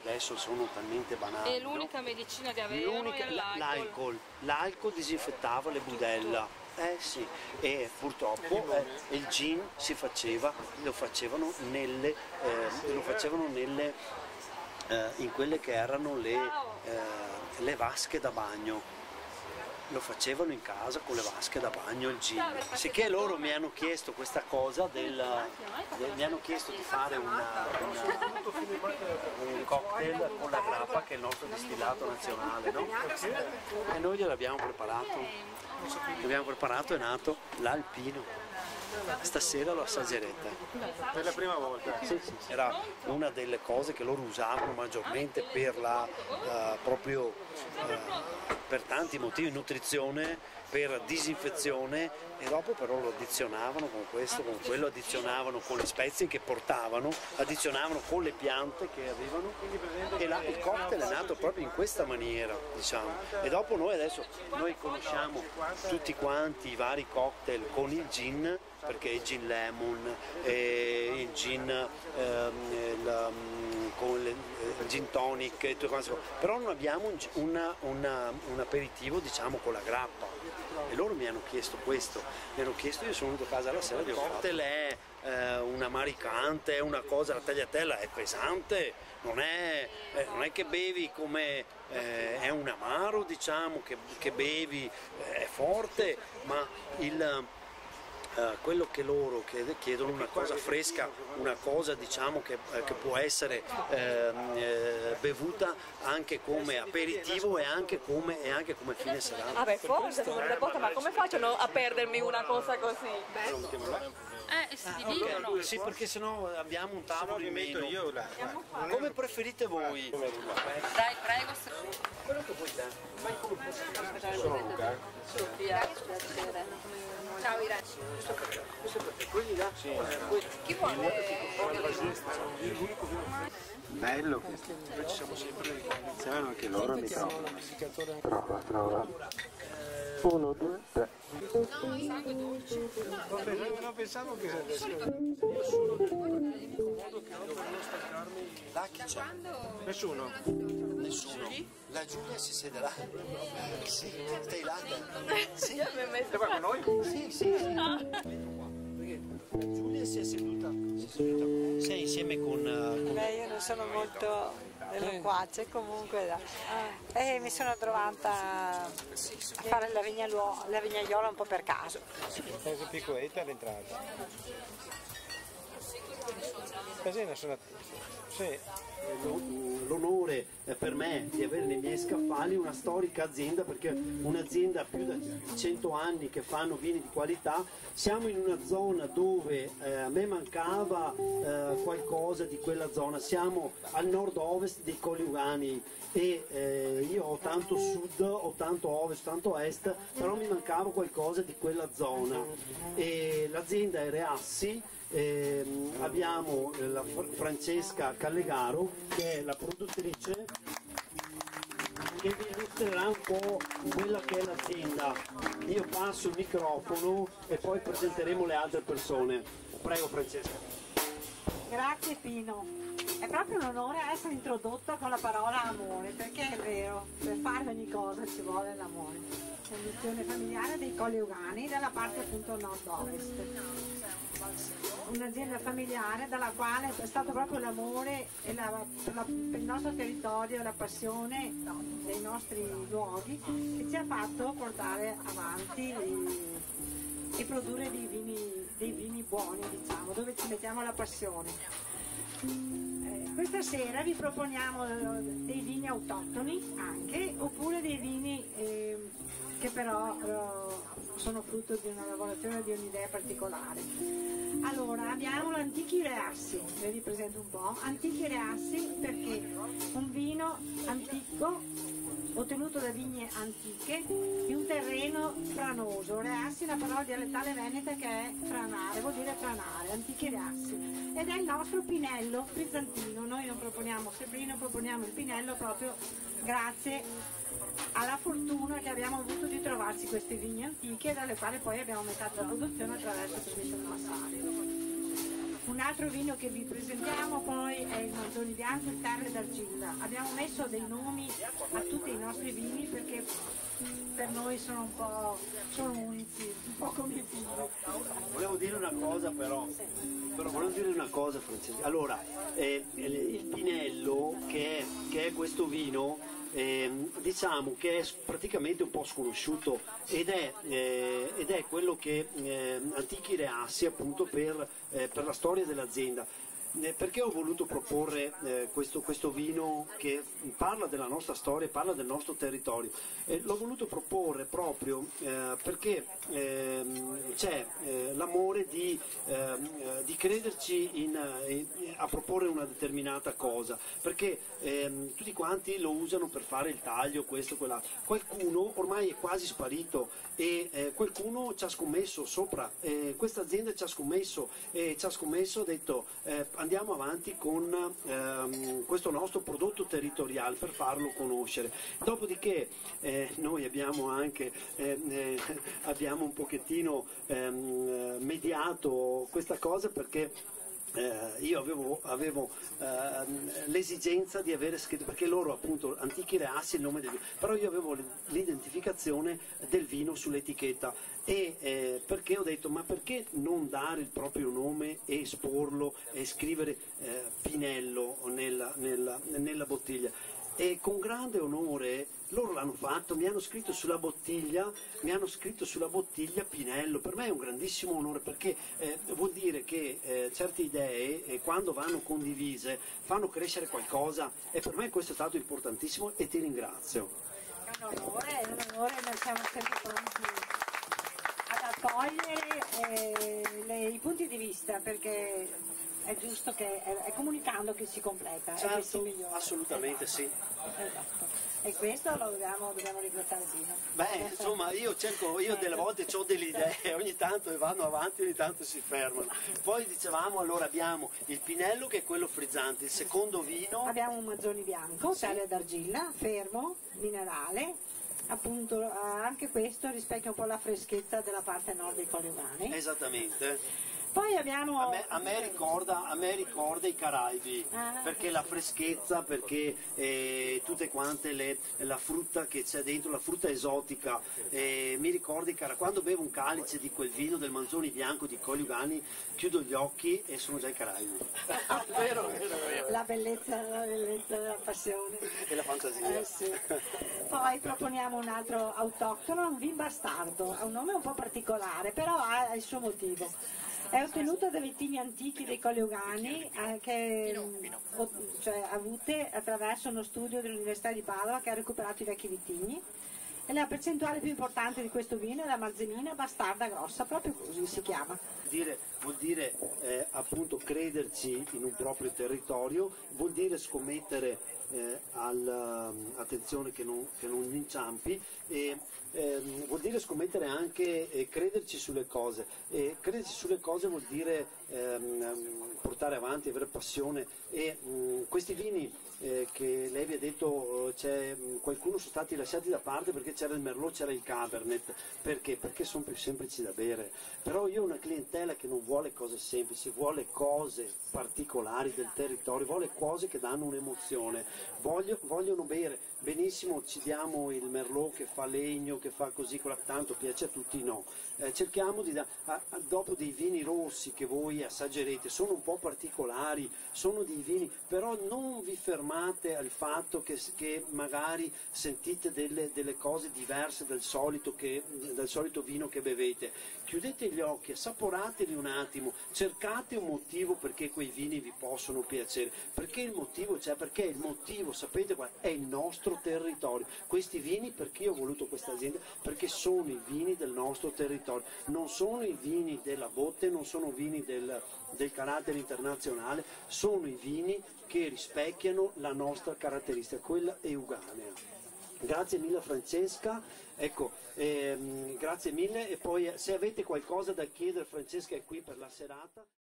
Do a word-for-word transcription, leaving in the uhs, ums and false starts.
adesso sono talmente banali. E l'unica no? medicina che avevano era l'alcol. L'alcol, l'alcol disinfettava le budella. Eh sì, e purtroppo eh, il gin si faceva, lo facevano nelle, eh, lo facevano nelle, eh, in quelle che erano le, eh, le vasche da bagno. Lo facevano in casa con le vasche da bagno il gin, sicché loro mi hanno chiesto questa cosa del, del mi hanno chiesto di fare una, una, un cocktail con la grappa che è il nostro distillato nazionale, no? E noi gliel'abbiamo preparato, l'abbiamo preparato, è nato l'Alpino. Stasera lo assaggerete. Per la prima volta? Sì, sì, era una delle cose che loro usavano maggiormente per la uh, proprio uh, per tanti motivi, nutrizione, per disinfezione, e dopo però lo addizionavano con questo, con quello, addizionavano con le spezie che portavano, addizionavano con le piante che avevano, e là, il cocktail è nato proprio in questa maniera, diciamo. E dopo noi adesso noi conosciamo tutti quanti i vari cocktail con il gin, perché il gin lemon, eh, il gin ehm, il, con le, il gin tonic e tutte queste cose, però non abbiamo un, una, una, un aperitivo, diciamo, con la grappa, e loro mi hanno chiesto questo, mi hanno chiesto, io sono venuto a casa la sera, il cocktail è eh, una maricante, è una cosa, la tagliatella è pesante, non è, eh, non è che bevi come eh, è un amaro, diciamo, che, che bevi eh, è forte, ma il Uh, quello che loro chiedono, una cosa fresca, una cosa, diciamo, che, eh, che può essere eh, eh, bevuta anche come aperitivo e anche come, e anche come fine serata. Ah beh, forse, ma come facciano a perdermi una cosa così? Eh, si dividono. Sì, perché sennò abbiamo un tavolo in meno. Io là. Come preferite voi? Dai, prego. Quello che vuoi te. Sono Luca. Sofia, piacere. Ciao Iraci. Questo è perché quelli là. Sì. Chi vuole? Bello questo. Noi ci siamo sempre riconosciamo anche loro mi trovano. Prova, prova. Uno, due, tre. Non pensavo che adesso. Io sono del modo che dovevo staccarmi. Là chi c'è? Nessuno. Nessuno. La Giulia si siederà. Sì, stai là. Sì. Stai qua con noi? Sì, sì, sì. Perché Giulia si è seduta. Si è seduta. Sei insieme con. con... Beh, io non sono molto eloquace, comunque da. E mi sono trovata a fare la, la vignaiola un po' per caso. Cosa piccoletta all'entrata. Casina sono. Sì. L'onore per me di avere nei miei scaffali una storica azienda, perché un'azienda più di cento anni che fanno vini di qualità. Siamo in una zona dove eh, a me mancava eh, qualcosa di quella zona, siamo al nord-ovest dei Colli Ugani e eh, io ho tanto sud, ho tanto ovest, tanto est, però mi mancava qualcosa di quella zona, e l'azienda è Reassi. Eh, abbiamo la Francesca Callegaro, che è la produttrice, che vi illustrerà un po' quella che è l'azienda. Io passo il microfono e poi presenteremo le altre persone. Prego Francesca. Grazie Pino, è proprio un onore essere introdotto con la parola amore, perché è vero, per fare ogni cosa ci vuole l'amore. Condizione familiare dei Colli Ugani, dalla parte appunto nord-ovest. Un'azienda familiare dalla quale è stato proprio l'amore e la, per, la, per il nostro territorio, la passione dei nostri luoghi che ci ha fatto portare avanti e, e produrre dei vini, dei vini buoni, diciamo, dove ci mettiamo la passione. Eh, questa sera vi proponiamo dei vini autoctoni anche, oppure dei vini eh, che però eh, sono frutto di una lavorazione, di un'idea particolare. Allora, abbiamo l'Antichi Reassi, ve li presento un po'. Antichi Reassi perché un vino antico ottenuto da vigne antiche di un terreno franoso. Reassi è una parola dialettale veneta che è franare, vuol dire franare, Antichi Reassi. Ed è il nostro Pinello bizantino. Noi non proponiamo Sebrino, proponiamo il Pinello proprio grazie alla fortuna che abbiamo avuto di trovarci queste vigne antiche, dalle quali poi abbiamo aumentato la produzione attraverso il Commission Massario. Un Un altro vino che vi presentiamo poi è il Manzoni Bianco, il Terre d'Argilla. Abbiamo messo dei nomi a tutti i nostri vini perché per noi sono un po' sono unici, un po' come i figli. Volevo dire una cosa però, però volevo dire una cosa Francesca. Allora, eh, il Pinello che è, che è questo vino, eh, diciamo che è praticamente un po' sconosciuto ed è, eh, ed è quello che eh, Antichi Reassi appunto per, eh, per la storia dell'azienda. Perché ho voluto proporre eh, questo, questo vino che parla della nostra storia, parla del nostro territorio? Eh, l'ho voluto proporre proprio eh, perché eh, c'è eh, l'amore di, eh, di crederci in, in, a proporre una determinata cosa, perché eh, tutti quanti lo usano per fare il taglio, questo, quella. Qualcuno ormai è quasi sparito e eh, qualcuno ci ha scommesso sopra, eh, questa azienda ci ha scommesso e ci ha scommesso, ha detto eh, andiamo avanti con ehm, questo nostro prodotto territoriale per farlo conoscere. Dopodiché eh, noi abbiamo anche eh, eh, abbiamo un pochettino ehm, mediato questa cosa perché Eh, io avevo, avevo eh, l'esigenza di avere scritto, perché loro appunto Antichi Reassi il nome del vino, però io avevo l'identificazione del vino sull'etichetta e eh, perché ho detto ma perché non dare il proprio nome e esporlo e scrivere eh, Pinello nella, nella, nella bottiglia. E con grande onore loro l'hanno fatto, mi hanno scritto sulla bottiglia, mi hanno scritto sulla bottiglia Pinello. Per me è un grandissimo onore perché eh, vuol dire che eh, certe idee eh, quando vanno condivise fanno crescere qualcosa e per me questo è stato importantissimo e ti ringrazio. È un onore, è un onore, noi siamo sempre pronti ad accogliere eh, le, i punti di vista perché è giusto che è, è comunicando che si completa certo, e che si migliora. Assolutamente esatto. sì. Esatto. E questo lo dobbiamo, dobbiamo riportare vino. Beh, insomma, io cerco, io delle volte ho delle idee, ogni tanto vanno avanti, ogni tanto si fermano. Poi dicevamo, allora abbiamo il Pinello che è quello frizzante, il secondo vino. Abbiamo un Manzoni Bianco, sì. Terre d'Argilla, fermo, minerale. Appunto anche questo rispecchia un po' la freschezza della parte nord dei Colli Umani. Esattamente. Poi abbiamo... A me, a me, ricorda, a me ricorda i Caraibi, ah, perché la freschezza, perché eh, tutte quante le, la frutta che c'è dentro, la frutta esotica, eh, mi ricorda i Caraibi. Quando bevo un calice di quel vino del Manzoni Bianco di Colli Ugani, chiudo gli occhi e sono già i Caraibi. vero, vero, vero. La bellezza, la bellezza della passione. E la fantasia. Eh, sì. Poi proponiamo un altro autoctono, un vin bastardo, ha un nome un po' particolare, però ha il suo motivo. È ottenuto da vitigni antichi dei Colli Ugani, eh, che, o, cioè, avute attraverso uno studio dell'Università di Padova che ha recuperato i vecchi vitigni. E la percentuale più importante di questo vino è la Marzemina Bastarda Grossa, proprio così si chiama. Dire, vuol dire eh, appunto crederci in un proprio territorio, vuol dire scommettere eh, al, attenzione che non, che non inciampi, e ehm, vuol dire scommettere anche e crederci sulle cose. E crederci sulle cose vuol dire ehm, portare avanti, avere passione e mh, questi vini eh, che lei vi ha detto, c'è, qualcuno sono stati lasciati da parte perché c'era il Merlot, c'era il Cabernet, perché? Perché sono più semplici da bere, però io ho una clientela che non vuole cose semplici, vuole cose particolari del territorio, vuole cose che danno un'emozione, Voglio, vogliono bere, benissimo ci diamo il Merlot che fa legno, che fa così, tanto piace a tutti, no, eh, cerchiamo di dare, dopo dei vini rossi che voi assaggerete, sono un po' particolari, sono dei vini, però non vi fermate al fatto che, che magari sentite delle, delle cose diverse dal solito, che, dal solito vino che bevete, chiudete gli occhi, assaporateli un attimo, cercate un motivo perché quei vini vi possono piacere, perché il motivo c'è, perché il motivo, sapete qual è? È il nostro territorio, questi vini, perché io ho voluto questa azienda? Perché sono i vini del nostro territorio, non sono i vini della botte, non sono vini del, del carattere internazionale, sono i vini che rispecchiano la nostra caratteristica, quella euganea. Grazie mille Francesca, ecco, ehm, grazie mille, e poi se avete qualcosa da chiedere, Francesca è qui per la serata.